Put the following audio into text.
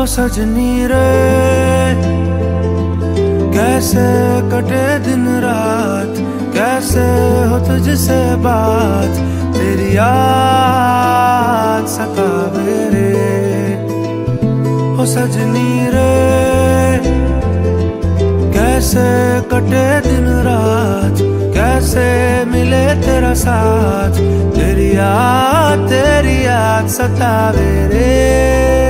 ओ सजनी रे कैसे कटे दिन रात, कैसे हो तुझसे बात, तेरी याद सतावे रे। ओ सजनी रे कैसे कटे दिन रात, कैसे मिले तेरा साथ, तेरी याद सतावे रे।